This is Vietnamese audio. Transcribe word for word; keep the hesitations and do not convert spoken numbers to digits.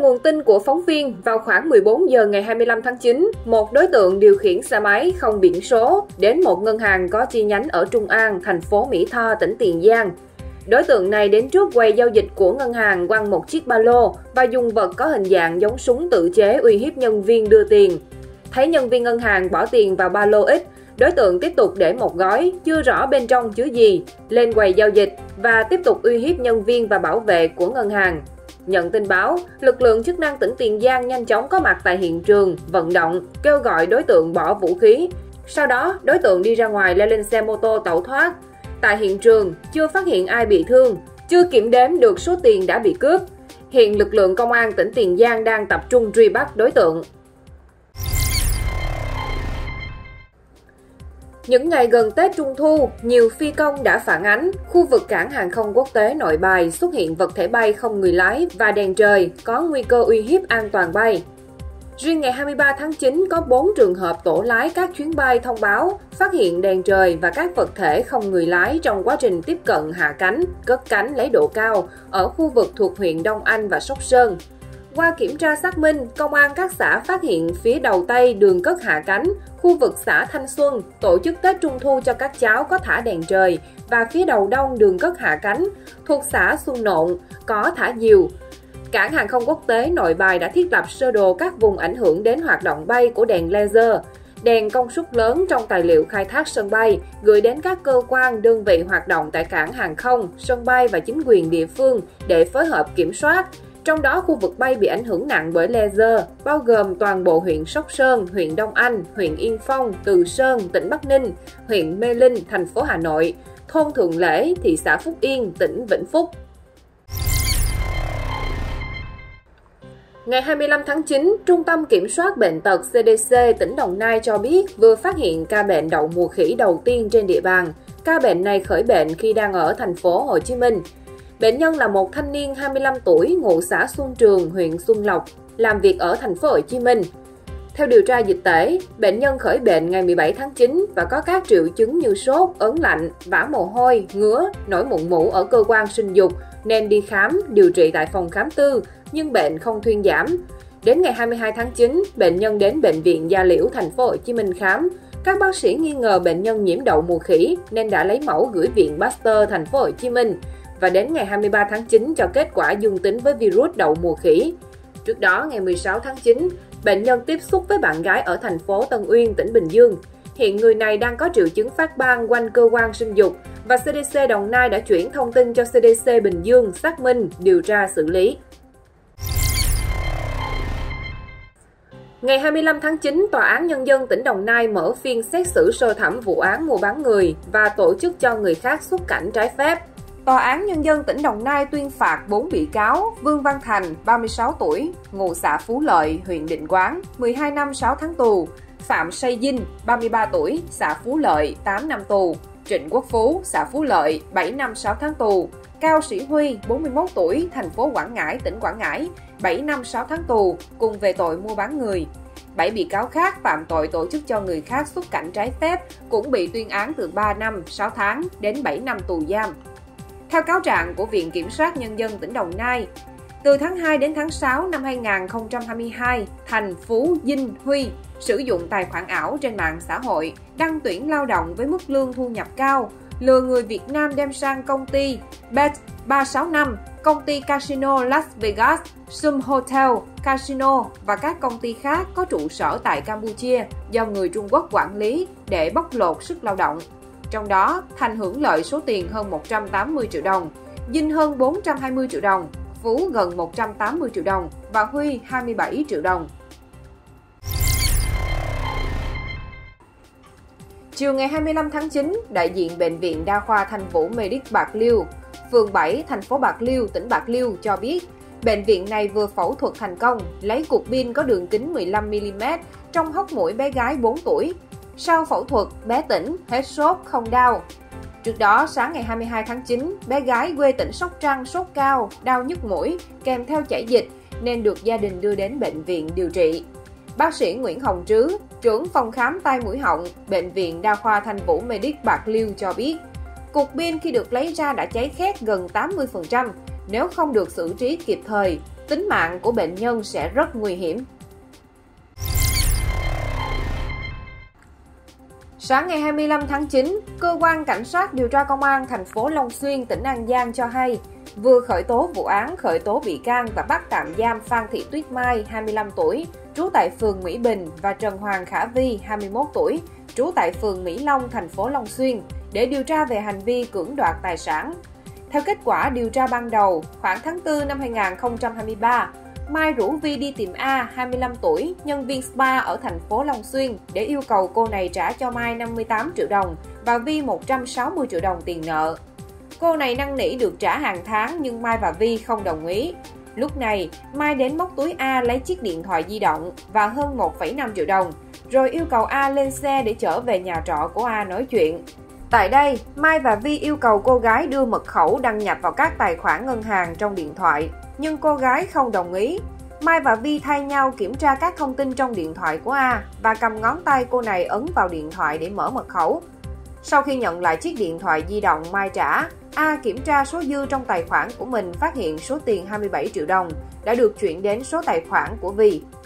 nguồn tin của phóng viên, vào khoảng mười bốn giờ ngày hai mươi lăm tháng chín, một đối tượng điều khiển xe máy không biển số đến một ngân hàng có chi nhánh ở Trung An, thành phố Mỹ Tho, tỉnh Tiền Giang. Đối tượng này đến trước quầy giao dịch của ngân hàng quăng một chiếc ba lô và dùng vật có hình dạng giống súng tự chế uy hiếp nhân viên đưa tiền. Thấy nhân viên ngân hàng bỏ tiền vào ba lô ít, đối tượng tiếp tục để một gói, chưa rõ bên trong chứa gì, lên quầy giao dịch và tiếp tục uy hiếp nhân viên và bảo vệ của ngân hàng. Nhận tin báo, lực lượng chức năng tỉnh Tiền Giang nhanh chóng có mặt tại hiện trường, vận động, kêu gọi đối tượng bỏ vũ khí. Sau đó, đối tượng đi ra ngoài leo lên xe mô tô tẩu thoát. Tại hiện trường, chưa phát hiện ai bị thương, chưa kiểm đếm được số tiền đã bị cướp. Hiện lực lượng công an tỉnh Tiền Giang đang tập trung truy bắt đối tượng. Những ngày gần Tết Trung Thu, nhiều phi công đã phản ánh khu vực cảng hàng không quốc tế Nội Bài xuất hiện vật thể bay không người lái và đèn trời có nguy cơ uy hiếp an toàn bay. Riêng ngày hai mươi ba tháng chín có bốn trường hợp tổ lái các chuyến bay thông báo phát hiện đèn trời và các vật thể không người lái trong quá trình tiếp cận hạ cánh, cất cánh lấy độ cao ở khu vực thuộc huyện Đông Anh và Sóc Sơn. Qua kiểm tra xác minh, công an các xã phát hiện phía đầu Tây đường cất hạ cánh, khu vực xã Thanh Xuân tổ chức Tết Trung Thu cho các cháu có thả đèn trời và phía đầu Đông đường cất hạ cánh thuộc xã Xuân Nộn có thả diều. Cảng hàng không quốc tế Nội Bài đã thiết lập sơ đồ các vùng ảnh hưởng đến hoạt động bay của đèn laser, đèn công suất lớn trong tài liệu khai thác sân bay, gửi đến các cơ quan, đơn vị hoạt động tại cảng hàng không, sân bay và chính quyền địa phương để phối hợp kiểm soát. Trong đó, khu vực bay bị ảnh hưởng nặng bởi laser, bao gồm toàn bộ huyện Sóc Sơn, huyện Đông Anh, huyện Yên Phong, Từ Sơn, tỉnh Bắc Ninh, huyện Mê Linh, thành phố Hà Nội, thôn Thượng Lễ, thị xã Phúc Yên, tỉnh Vĩnh Phúc. Ngày hai mươi lăm tháng chín, Trung tâm Kiểm soát Bệnh tật C D C tỉnh Đồng Nai cho biết vừa phát hiện ca bệnh đậu mùa khỉ đầu tiên trên địa bàn. Ca bệnh này khởi bệnh khi đang ở thành phố Hồ Chí Minh. Bệnh nhân là một thanh niên hai mươi lăm tuổi, ngụ xã Xuân Trường, huyện Xuân Lộc, làm việc ở thành phố Hồ Chí Minh. Theo điều tra dịch tễ, bệnh nhân khởi bệnh ngày mười bảy tháng chín và có các triệu chứng như sốt, ớn lạnh, vã mồ hôi, ngứa, nổi mụn mủ ở cơ quan sinh dục nên đi khám, điều trị tại phòng khám tư, nhưng bệnh không thuyên giảm. Đến ngày hai mươi hai tháng chín, bệnh nhân đến bệnh viện Gia Liễu, thành phố Hồ Chí Minh khám. Các bác sĩ nghi ngờ bệnh nhân nhiễm đậu mùa khỉ nên đã lấy mẫu gửi viện Pasteur, thành phố Hồ Chí Minh. Và đến ngày hai mươi ba tháng chín cho kết quả dương tính với virus đậu mùa khỉ. Trước đó, ngày mười sáu tháng chín, bệnh nhân tiếp xúc với bạn gái ở thành phố Tân Uyên, tỉnh Bình Dương. Hiện người này đang có triệu chứng phát ban quanh cơ quan sinh dục và C D C Đồng Nai đã chuyển thông tin cho C D C Bình Dương xác minh, điều tra xử lý. Ngày hai mươi lăm tháng chín, Tòa án Nhân dân tỉnh Đồng Nai mở phiên xét xử sơ thẩm vụ án mua bán người và tổ chức cho người khác xuất cảnh trái phép. Tòa án Nhân dân tỉnh Đồng Nai tuyên phạt bốn bị cáo Vương Văn Thành, ba mươi sáu tuổi, ngụ xã Phú Lợi, huyện Định Quán, mười hai năm sáu tháng tù, Phạm Say Dinh, ba mươi ba tuổi, xã Phú Lợi, tám năm tù, Trịnh Quốc Phú, xã Phú Lợi, bảy năm sáu tháng tù, Cao Sĩ Huy, bốn mươi mốt tuổi, thành phố Quảng Ngãi, tỉnh Quảng Ngãi, bảy năm sáu tháng tù, cùng về tội mua bán người. Bảy bị cáo khác phạm tội tổ chức cho người khác xuất cảnh trái phép cũng bị tuyên án từ ba năm, sáu tháng đến bảy năm tù giam. Theo cáo trạng của Viện Kiểm soát Nhân dân tỉnh Đồng Nai, từ tháng hai đến tháng sáu năm hai nghìn không trăm hai mươi hai, Thành, Phú, Dinh, Huy sử dụng tài khoản ảo trên mạng xã hội, đăng tuyển lao động với mức lương thu nhập cao, lừa người Việt Nam đem sang công ty Bet ba sáu năm, công ty Casino Las Vegas, Sum Hotel, Casino và các công ty khác có trụ sở tại Campuchia do người Trung Quốc quản lý để bóc lột sức lao động. Trong đó, Thành hưởng lợi số tiền hơn một trăm tám mươi triệu đồng, Dinh hơn bốn trăm hai mươi triệu đồng, Phú gần một trăm tám mươi triệu đồng và Huy hai mươi bảy triệu đồng. Chiều ngày hai mươi lăm tháng chín, đại diện Bệnh viện Đa khoa Thanh Vũ Medic Bạc Liêu, phường bảy, thành phố Bạc Liêu, tỉnh Bạc Liêu cho biết, bệnh viện này vừa phẫu thuật thành công, lấy cục pin có đường kính mười lăm mi li mét trong hốc mũi bé gái bốn tuổi. Sau phẫu thuật, bé tỉnh, hết sốt, không đau. Trước đó, sáng ngày hai mươi hai tháng chín, bé gái quê tỉnh Sóc Trăng sốt cao, đau nhức mũi, kèm theo chảy dịch, nên được gia đình đưa đến bệnh viện điều trị. Bác sĩ Nguyễn Hồng Trứ, trưởng phòng khám tai mũi họng, Bệnh viện Đa khoa Thanh Vũ Medic Bạc Liêu cho biết, cục pin khi được lấy ra đã cháy khét gần tám mươi phần trăm. Nếu không được xử trí kịp thời, tính mạng của bệnh nhân sẽ rất nguy hiểm. Sáng ngày hai mươi lăm tháng chín, Cơ quan Cảnh sát điều tra Công an thành phố Long Xuyên, tỉnh An Giang cho hay vừa khởi tố vụ án, khởi tố bị can và bắt tạm giam Phan Thị Tuyết Mai, hai mươi lăm tuổi, trú tại phường Mỹ Bình và Trần Hoàng Khả Vi, hai mươi mốt tuổi, trú tại phường Mỹ Long, thành phố Long Xuyên để điều tra về hành vi cưỡng đoạt tài sản. Theo kết quả điều tra ban đầu, khoảng tháng tư năm hai nghìn không trăm hai mươi ba, Mai rủ Vi đi tìm A, hai mươi lăm tuổi, nhân viên spa ở thành phố Long Xuyên để yêu cầu cô này trả cho Mai năm mươi tám triệu đồng và Vi một trăm sáu mươi triệu đồng tiền nợ. Cô này năn nỉ được trả hàng tháng nhưng Mai và Vi không đồng ý. Lúc này, Mai đến móc túi A lấy chiếc điện thoại di động và hơn một phẩy năm triệu đồng, rồi yêu cầu A lên xe để chở về nhà trọ của A nói chuyện. Tại đây, Mai và Vi yêu cầu cô gái đưa mật khẩu đăng nhập vào các tài khoản ngân hàng trong điện thoại, nhưng cô gái không đồng ý. Mai và Vi thay nhau kiểm tra các thông tin trong điện thoại của A và cầm ngón tay cô này ấn vào điện thoại để mở mật khẩu. Sau khi nhận lại chiếc điện thoại di động Mai trả, A kiểm tra số dư trong tài khoản của mình phát hiện số tiền hai mươi bảy triệu đồng đã được chuyển đến số tài khoản của Vi.